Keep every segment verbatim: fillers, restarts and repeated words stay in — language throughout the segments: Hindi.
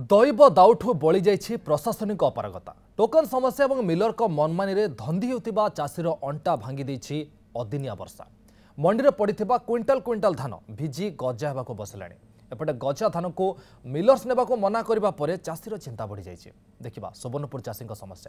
दैव दाउठू बड़ी जाइछि प्रशासनिक अपारगता। टोकन समस्या और मिलर को मनमानी रे धंदी होतिबा चाषीर अंटा भांगी देछि अदिनिया वर्षा। मंडी रे पड़िथिबा क्विंटाल क्विंटाल धान भिजी गजा हेबाको बसलाणी। एपटे गजा धान को मिलर्स नेबाको मना करिबा परे चाषीर चिंता बढ़ी जाइछि। देखिबा सुवर्णपुर चाषीक समस्या।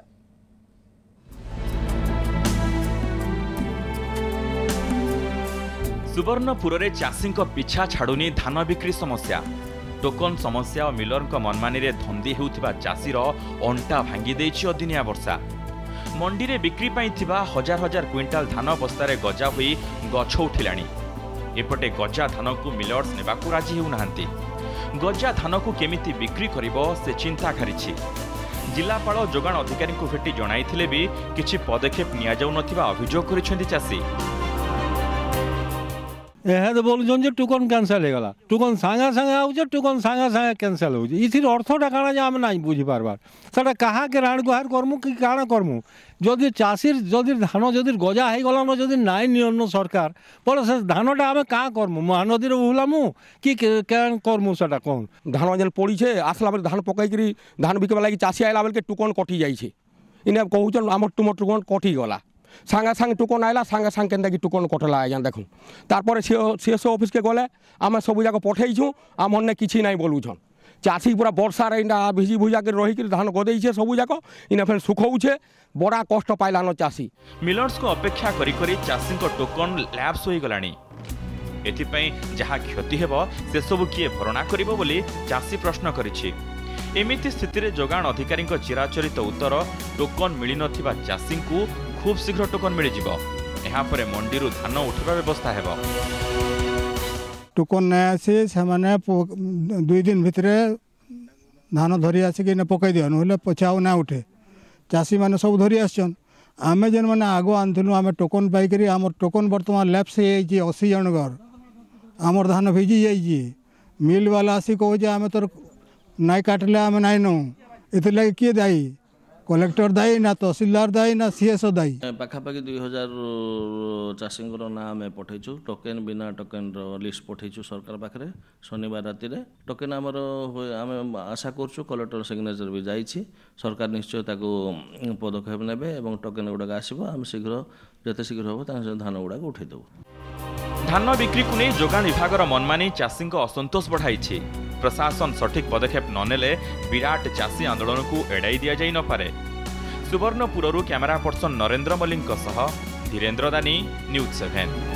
सुवर्णपुर रे चाषी पिछा छाड़ुनी धान बिक्री समस्या। टोकन समस्या और मिलर मनमानी रे धंदी हेउथिबा चाषीर अंटा भांगी देछि अदिनिया वर्षा। मंडी रे बिक्री पाई थिबा हजार हजार क्विंटाल धान बस्तारे गजा हुई गछ उठिलाणी। एपटे गजा धान को मिलर्स नेबाकू राजी हेउनाहांती। गजा धान को केमिति बिक्री करिवो से चिंता खारिछि। जिलापाल जोगाण अधिकारी को भेटी जणाइथिले भी किछि पदक्षेप निया जाउ नथिबा अभियोग करिसेंती चाषी। यह तो बोलुन जे टोकन कैंसल होगा। टोकन सांगे सांगे आउजे, टोकन सांगे सांगे कैंसल हो। इथिर अर्थटा काଣା जे हम नहीं बुझी पारबार। सेटा कहा के राण गुहार करमु कि काଣା करमु। जदि चाषीर जदि धान जदि गजा है गला न जदि नाइ नियन सरकार पर से धानटा आमे का करमु। महानदी रे उहलामु कि केन करमु सेटा कोन। धान जन पड़ी छे आसला बेले धान पकाई करी धान बिकबा लागि चाषी आइला बेले के टोकन कटि जाई छे। इने कहउचन हमर टुमो टोकन कटि गला। सांगे सांगे टोकन आइला सांगे सांगे केनता कि टोकन कटला आज्ञा देखु। तारपर सीएसओ ऑफिस के गले आम सब जाक पठेइछु आम ने किछि नाइ बोलुछन। चाषी पूरा वर्षा रे भिजी भुजा के रही धान गदेइ छे सब जाक इने फेर सुखौछे बड़ा कष्ट पाइलान चाषी। मिलर्स को अपेक्षा करी करी चाषी को टोकन लैप्स होई गलानी। एथिपई जहा क्षति हेबो से सब किए भरणा करिवो बोली चाषी प्रश्न करिछि। एमिति स्थिति रे जोगाण अधिकारी को चिराचरित उत्तर टोकन मिली नथिबा चाषी को खूब शीघ्र टोकन मिल जिवो। एहा परे मंडी रु धान उठिबा व्यवस्था हेबो। टोकन नै आसे से माने दुई दिन भितरे धान धरी आसे कि न पकाई दियन होले पचाउ ना उठे। चाषी माने सब धरी आछन। आमे जेन माने आगो आनथुनु आमे टोकन पाई करी हमर टोकन वर्तमान लैप्स हे जी अस्सी जन घर हमर धान भिजी जाई जी। मिल वाला आसी को जे आमे तोर नाइ काटले आमे नाइ नो। एते लागि के दाई कलेक्टर दायी ना तहसीलदार दायी ना सीएसओ दायी। पाखापाखि दुई हजार चाषी ना आम पठेचु टोकेन बिना टोकेन लिस्ट पठेचु सरकार पाखे शनिवार राति रे। टोकेन आमर आम आशा करछु कलेक्टर सिग्नेचर भी जाइछि। सरकार निश्चय ताको पदक्षेप नेबे एवं टोकेन गुड़ाक आसब आम शीघ्र जते शीघ्र हम धान गुड़ाक उठे देबु। धान बिक्री को नहीं जोगाण विभागर मनमानी चाषी असंतोष बढ़ाई। प्रशासन सठिक पदक्षेप ननेले विराट चाषी आंदोलन को एड़ाई दिया जाई न पारे। सुवर्णपुरु camera person Narendra Mallick Dhirendra Dani news seven.